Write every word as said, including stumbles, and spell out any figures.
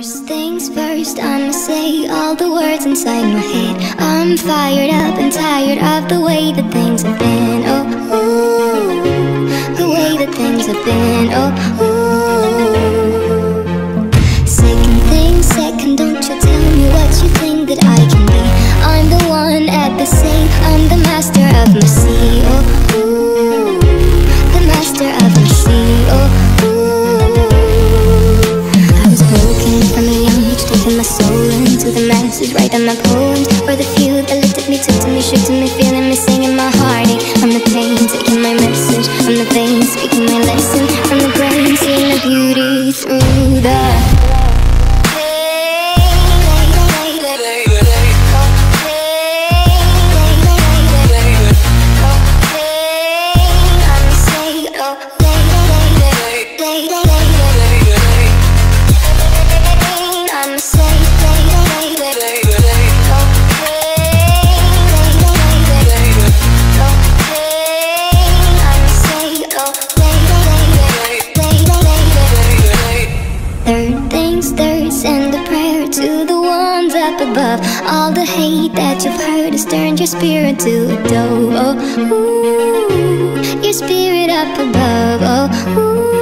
First things first, I'ma say all the words inside my head. I'm fired up and tired of the way that things have been. Oh, ooh, the way that things have been. Oh, ooh. Second thing second, don't you tell me what you think that I can be. I'm the one at the same, I'm the master of my sea. Oh, ooh, the master of my sea. Oh, taking my soul into the masses, writing my poems for the few that looked at me, took to me, shook to me, feeling me, singing my heartache. From the pain, taking my message from the veins, speaking my lesson from the brain, seeing the beauty through the send a prayer to the ones up above. All the hate that you've heard has turned your spirit to a dove. Oh, ooh, your spirit up above. Oh, ooh.